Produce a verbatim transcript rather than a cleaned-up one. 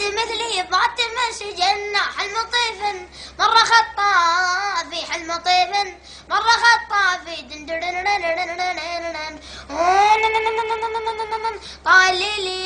عد مثلي ضعت مشي جناح المطيف مرة خطافي حلم طيف مرة خطافي طال لي